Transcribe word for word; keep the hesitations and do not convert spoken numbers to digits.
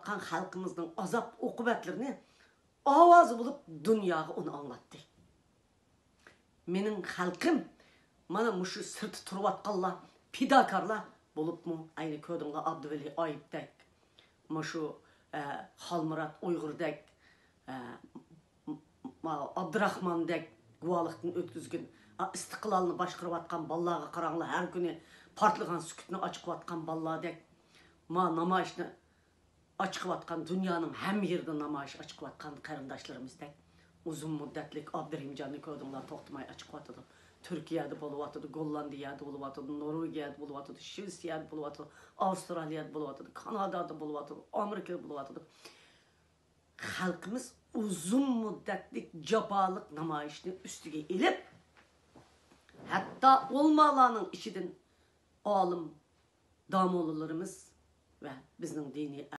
atkan halkımızın azap okubetlerini avazı bulup dünyaya onu anlattı. Menin halkım mana muşu sırtı turvatqanlar, pidakarlar bulup mu aynı köydünge Abdüveli Ayıp'dek, muşu e, Halmurat Uygur'dek, e, Abdurrahman'dek guvalıqtın ötküzgün istiqlalını başqırıp atkan ballağı qaranlı her günü partlığın sükütünü açıp atkan balladek ma namayışını açıp atkan dünyanın hem yerde namayış açıp atkan karındaşlarımızdek uzun müddetlik Abdurrahimcan'ı köydünler toxtumay açıp atıdı. Türkiye'de bulup atıdı, Gollandiya'da bulup atıdı, Norvegia'da bulup atıdı, Şvitsiya'da bulup atıdı, Avustralya'da bulup atıdı, Kanada'da bulup atıdı, Amerika'da bulup atıdı. Halkımız uzun müddetlik cabalık namayışını üstüge ilip hatta olmalarının içinden oğlum damoğullarımız ve bizim dini